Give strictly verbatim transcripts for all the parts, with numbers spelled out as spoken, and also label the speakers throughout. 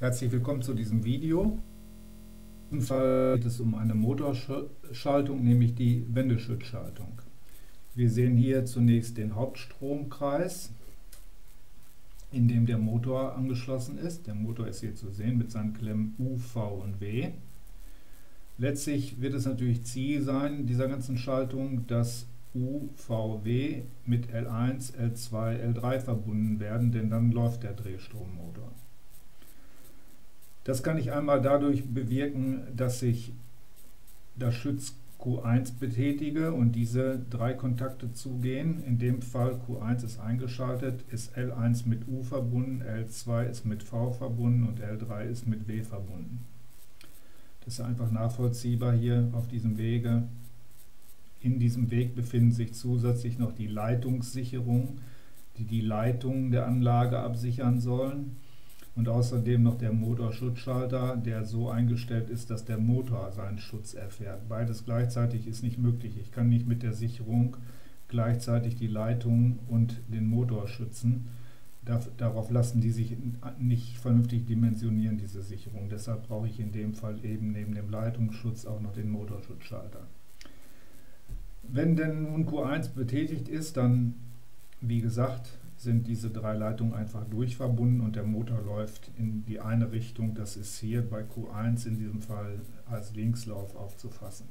Speaker 1: Herzlich willkommen zu diesem Video. In diesem Fall geht es um eine Motorschaltung, nämlich die Wendeschutzschaltung. Wir sehen hier zunächst den Hauptstromkreis, in dem der Motor angeschlossen ist. Der Motor ist hier zu sehen mit seinen Klemmen U, V und W. Letztlich wird es natürlich Ziel sein dieser ganzen Schaltung, dass U, V, W mit L eins, L zwei, L drei verbunden werden, denn dann läuft der Drehstrommotor. Das kann ich einmal dadurch bewirken, dass ich das Schütz Q eins betätige und diese drei Kontakte zugehen. In dem Fall Q eins ist eingeschaltet, ist L eins mit U verbunden, L zwei ist mit V verbunden und L drei ist mit W verbunden. Das ist einfach nachvollziehbar hier auf diesem Wege. In diesem Weg befinden sich zusätzlich noch die Leitungssicherungen, die die Leitungen der Anlage absichern sollen. Und außerdem noch der Motorschutzschalter, der so eingestellt ist, dass der Motor seinen Schutz erfährt. Beides gleichzeitig ist nicht möglich. Ich kann nicht mit der Sicherung gleichzeitig die Leitung und den Motor schützen. Darauf lassen die sich nicht vernünftig dimensionieren, diese Sicherung. Deshalb brauche ich in dem Fall eben neben dem Leitungsschutz auch noch den Motorschutzschalter. Wenn denn nun Q eins betätigt ist, dann, wie gesagt, sind diese drei Leitungen einfach durchverbunden und der Motor läuft in die eine Richtung. Das ist hier bei Q eins in diesem Fall als Linkslauf aufzufassen.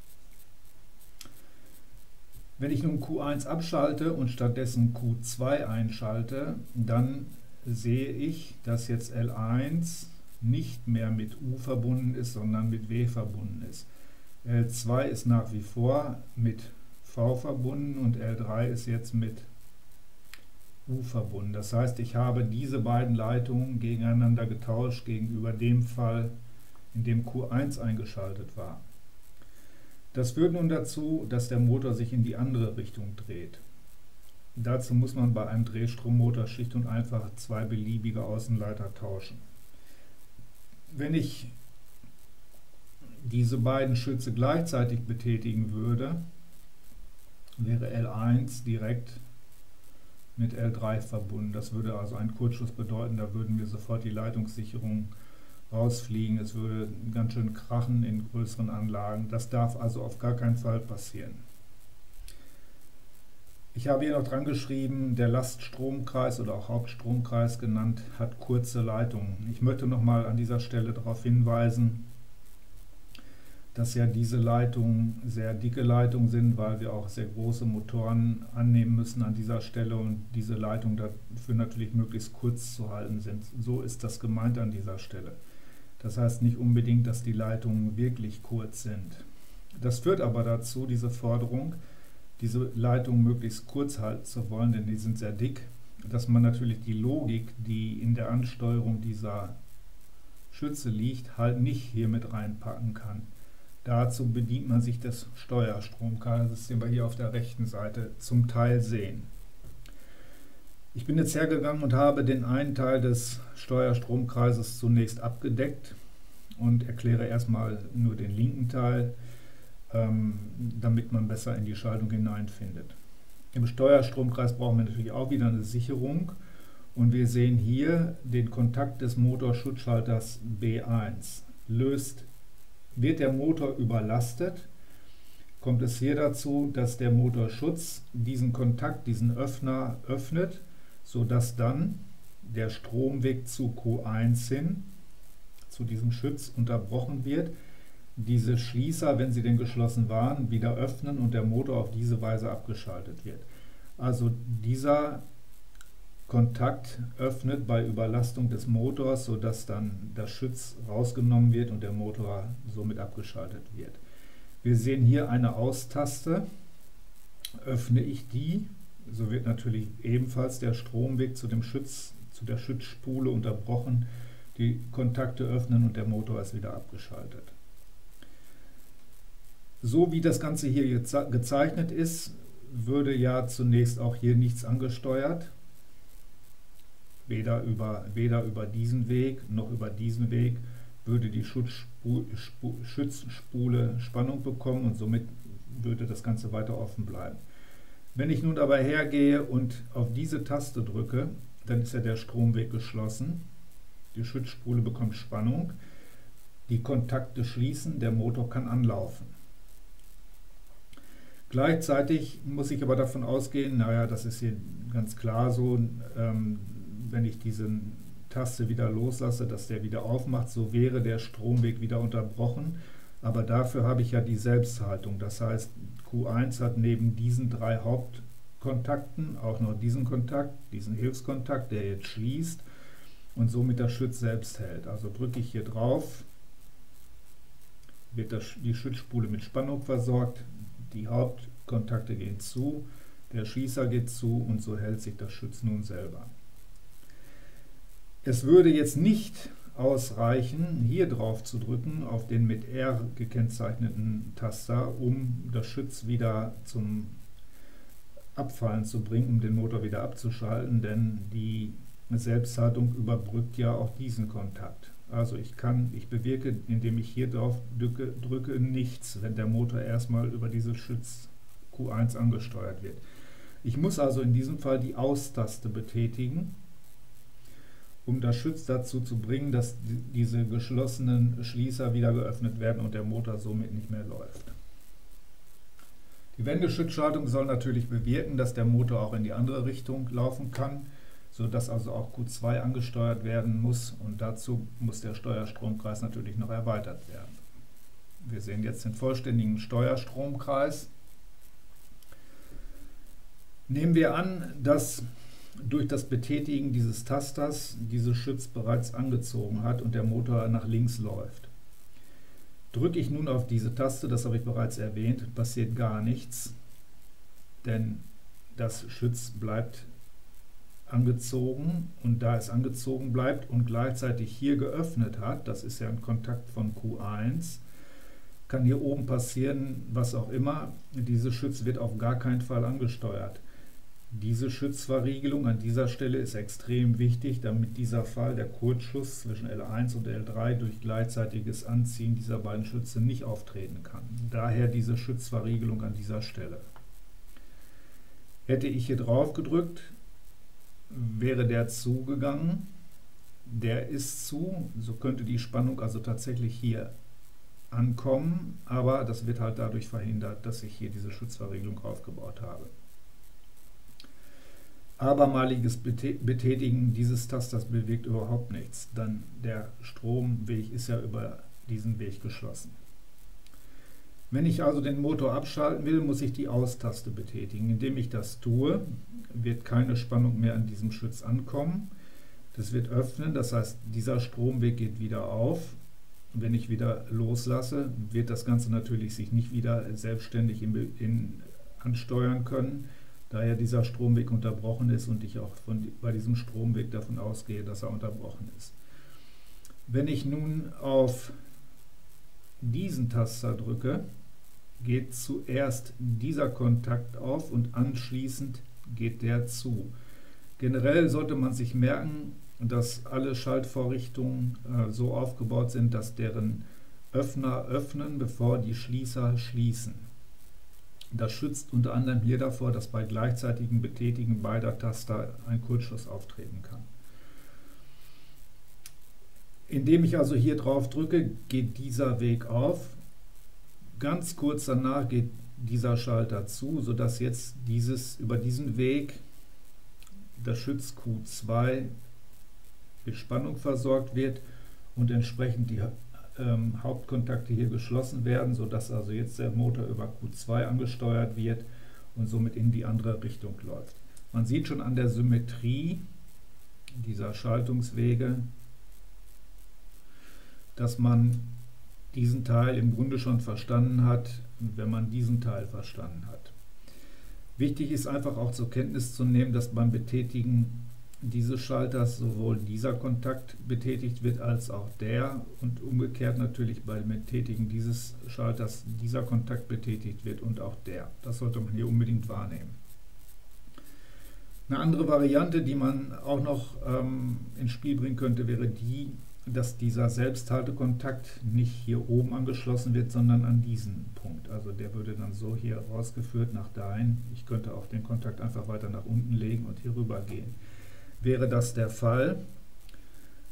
Speaker 1: Wenn ich nun Q eins abschalte und stattdessen Q zwei einschalte, dann sehe ich, dass jetzt L eins nicht mehr mit U verbunden ist, sondern mit W verbunden ist. L zwei ist nach wie vor mit V verbunden und L drei ist jetzt mit U verbunden. Das heißt, ich habe diese beiden Leitungen gegeneinander getauscht gegenüber dem Fall, in dem Q eins eingeschaltet war. Das führt nun dazu, dass der Motor sich in die andere Richtung dreht. Dazu muss man bei einem Drehstrommotor schlicht und einfach zwei beliebige Außenleiter tauschen. Wenn ich diese beiden Schütze gleichzeitig betätigen würde, wäre L eins direkt mit L drei verbunden. Das würde also einen Kurzschluss bedeuten, da würden mir sofort die Leitungssicherungen rausfliegen, es würde ganz schön krachen in größeren Anlagen. Das darf also auf gar keinen Fall passieren. Ich habe hier noch dran geschrieben, der Laststromkreis oder auch Hauptstromkreis genannt, hat kurze Leitungen. Ich möchte nochmal an dieser Stelle darauf hinweisen, dass ja diese Leitungen sehr dicke Leitungen sind, weil wir auch sehr große Motoren annehmen müssen an dieser Stelle und diese Leitungen dafür natürlich möglichst kurz zu halten sind. So ist das gemeint an dieser Stelle. Das heißt nicht unbedingt, dass die Leitungen wirklich kurz sind. Das führt aber dazu, diese Forderung, diese Leitungen möglichst kurz halten zu wollen, denn die sind sehr dick, dass man natürlich die Logik, die in der Ansteuerung dieser Schütze liegt, halt nicht hier mit reinpacken kann. Dazu bedient man sich des Steuerstromkreises, den wir hier auf der rechten Seite zum Teil sehen. Ich bin jetzt hergegangen und habe den einen Teil des Steuerstromkreises zunächst abgedeckt und erkläre erstmal nur den linken Teil, ähm, damit man besser in die Schaltung hineinfindet. Im Steuerstromkreis brauchen wir natürlich auch wieder eine Sicherung und wir sehen hier den Kontakt des Motorschutzschalters B eins. Löst Wird der Motor überlastet, kommt es hier dazu, dass der Motorschutz diesen Kontakt, diesen Öffner öffnet, sodass dann der Stromweg zu Q eins hin, zu diesem Schütz, unterbrochen wird. Diese Schließer, wenn sie denn geschlossen waren, wieder öffnen und der Motor auf diese Weise abgeschaltet wird. Also dieser Kontakt öffnet bei Überlastung des Motors, sodass dann das Schütz rausgenommen wird und der Motor somit abgeschaltet wird. Wir sehen hier eine Austaste. Öffne ich die, so wird natürlich ebenfalls der Stromweg zu dem Schütz, zu der Schutzspule unterbrochen, die Kontakte öffnen und der Motor ist wieder abgeschaltet. So wie das Ganze hier geze- gezeichnet ist, würde ja zunächst auch hier nichts angesteuert. Weder über, weder über diesen Weg noch über diesen Weg würde die Schutzspule, Schützspule Spannung bekommen und somit würde das Ganze weiter offen bleiben. Wenn ich nun aber hergehe und auf diese Taste drücke, dann ist ja der Stromweg geschlossen Die Schutzspule bekommt Spannung, die Kontakte schließen, der Motor kann anlaufen. Gleichzeitig muss ich aber davon ausgehen, naja, das ist hier ganz klar so, ähm, wenn ich diese Taste wieder loslasse, dass der wieder aufmacht, so wäre der Stromweg wieder unterbrochen. Aber dafür habe ich ja die Selbsthaltung. Das heißt, Q eins hat neben diesen drei Hauptkontakten auch noch diesen Kontakt, diesen Hilfskontakt, der jetzt schließt und somit das Schütz selbst hält. Also drücke ich hier drauf, wird das, die Schutzspule mit Spannung versorgt, die Hauptkontakte gehen zu, der Schließer geht zu und so hält sich das Schütz nun selber. Es würde jetzt nicht ausreichen, hier drauf zu drücken, auf den mit R gekennzeichneten Taster, um das Schütz wieder zum Abfallen zu bringen, um den Motor wieder abzuschalten, denn die Selbsthaltung überbrückt ja auch diesen Kontakt. Also ich kann, ich bewirke, indem ich hier drauf drücke, drücke nichts, wenn der Motor erstmal über dieses Schütz Q eins angesteuert wird. Ich muss also in diesem Fall die Aus-Taste betätigen, um das Schütz dazu zu bringen, dass die, diese geschlossenen Schließer wieder geöffnet werden und der Motor somit nicht mehr läuft. Die Wendeschutzschaltung soll natürlich bewirken, dass der Motor auch in die andere Richtung laufen kann, sodass also auch Q zwei angesteuert werden muss und dazu muss der Steuerstromkreis natürlich noch erweitert werden. Wir sehen jetzt den vollständigen Steuerstromkreis. Nehmen wir an, dass durch das Betätigen dieses Tasters dieses Schütz bereits angezogen hat und der Motor nach links läuft. Drücke ich nun auf diese Taste, das habe ich bereits erwähnt, passiert gar nichts, denn das Schütz bleibt angezogen und da es angezogen bleibt und gleichzeitig hier geöffnet hat, das ist ja ein Kontakt von Q eins, kann hier oben passieren, was auch immer, dieses Schütz wird auf gar keinen Fall angesteuert. Diese Schützverriegelung an dieser Stelle ist extrem wichtig, damit dieser Fall, der Kurzschluss zwischen L eins und L drei durch gleichzeitiges Anziehen dieser beiden Schütze nicht auftreten kann. Daher diese Schützverriegelung an dieser Stelle. Hätte ich hier drauf gedrückt, wäre der zugegangen, der ist zu, so könnte die Spannung also tatsächlich hier ankommen, aber das wird halt dadurch verhindert, dass ich hier diese Schutzverriegelung aufgebaut habe. Abermaliges Betätigen dieses Tasters bewirkt überhaupt nichts, denn der Stromweg ist ja über diesen Weg geschlossen. Wenn ich also den Motor abschalten will, muss ich die Aus-Taste betätigen. Indem ich das tue, wird keine Spannung mehr an diesem Schütz ankommen. Das wird öffnen, das heißt, dieser Stromweg geht wieder auf. Wenn ich wieder loslasse, wird das Ganze natürlich sich nicht wieder selbstständig in, in, ansteuern können, da ja dieser Stromweg unterbrochen ist und ich auch von, bei diesem Stromweg davon ausgehe, dass er unterbrochen ist. Wenn ich nun auf diesen Taster drücke, geht zuerst dieser Kontakt auf und anschließend geht der zu. Generell sollte man sich merken, dass alle Schaltvorrichtungen äh, so aufgebaut sind, dass deren Öffner öffnen, bevor die Schließer schließen. Das schützt unter anderem hier davor, dass bei gleichzeitigem Betätigen beider Taster ein Kurzschluss auftreten kann. Indem ich also hier drauf drücke, geht dieser Weg auf. Ganz kurz danach geht dieser Schalter zu, sodass jetzt dieses, über diesen Weg das Schütz Q zwei mit Spannung versorgt wird und entsprechend die ähm, Hauptkontakte hier geschlossen werden, sodass also jetzt der Motor über Q zwei angesteuert wird und somit in die andere Richtung läuft. Man sieht schon an der Symmetrie dieser Schaltungswege, dass man diesen Teil im Grunde schon verstanden hat, wenn man diesen Teil verstanden hat. Wichtig ist einfach auch zur Kenntnis zu nehmen, dass beim Betätigen dieses Schalters sowohl dieser Kontakt betätigt wird als auch der und umgekehrt natürlich beim Betätigen dieses Schalters dieser Kontakt betätigt wird und auch der. Das sollte man hier unbedingt wahrnehmen. Eine andere Variante, die man auch noch ähm, ins Spiel bringen könnte, wäre die, dass dieser Selbsthaltekontakt nicht hier oben angeschlossen wird, sondern an diesen Punkt. Also der würde dann so hier rausgeführt nach dahin. Ich könnte auch den Kontakt einfach weiter nach unten legen und hier rüber gehen. Wäre das der Fall,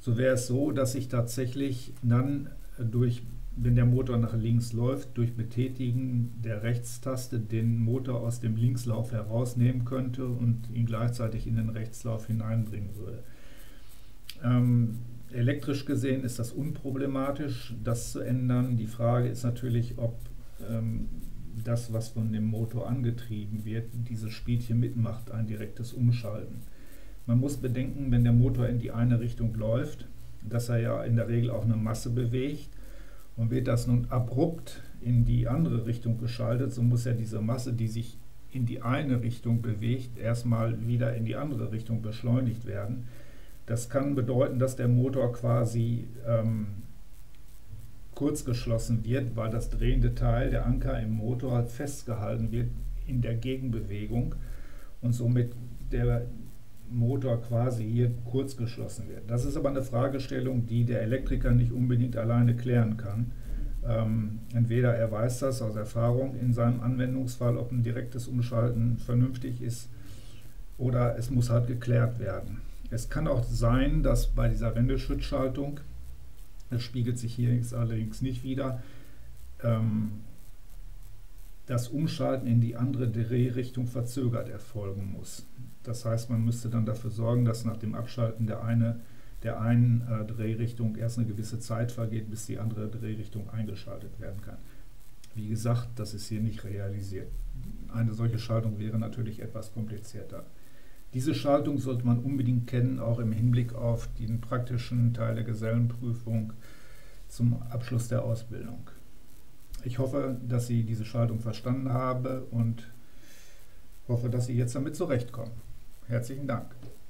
Speaker 1: so wäre es so, dass ich tatsächlich dann durch, wenn der Motor nach links läuft, durch Betätigen der Rechtstaste den Motor aus dem Linkslauf herausnehmen könnte und ihn gleichzeitig in den Rechtslauf hineinbringen würde. Ähm, elektrisch gesehen ist das unproblematisch, das zu ändern. Die Frage ist natürlich, ob ähm, das, was von dem Motor angetrieben wird, dieses Spielchen mitmacht, ein direktes Umschalten. Man muss bedenken, wenn der Motor in die eine Richtung läuft, dass er ja in der Regel auch eine Masse bewegt, und wird das nun abrupt in die andere Richtung geschaltet, so muss ja diese Masse, die sich in die eine Richtung bewegt, erstmal wieder in die andere Richtung beschleunigt werden. Das kann bedeuten, dass der Motor quasi ähm, kurzgeschlossen wird, weil das drehende Teil, der Anker im Motor, halt festgehalten wird in der Gegenbewegung und somit der Motor quasi hier kurz geschlossen wird. Das ist aber eine Fragestellung, die der Elektriker nicht unbedingt alleine klären kann. Ähm, entweder er weiß das aus Erfahrung in seinem Anwendungsfall, ob ein direktes Umschalten vernünftig ist, oder es muss halt geklärt werden. Es kann auch sein, dass bei dieser Wendelschutzschaltung, das spiegelt sich hier allerdings nicht wider, ähm, das Umschalten in die andere Drehrichtung verzögert erfolgen muss. Das heißt, man müsste dann dafür sorgen, dass nach dem Abschalten der, eine, der einen äh, Drehrichtung erst eine gewisse Zeit vergeht, bis die andere Drehrichtung eingeschaltet werden kann. Wie gesagt, das ist hier nicht realisiert. Eine solche Schaltung wäre natürlich etwas komplizierter. Diese Schaltung sollte man unbedingt kennen, auch im Hinblick auf den praktischen Teil der Gesellenprüfung zum Abschluss der Ausbildung. Ich hoffe, dass Sie diese Schaltung verstanden haben und hoffe, dass Sie jetzt damit zurechtkommen. Herzlichen Dank.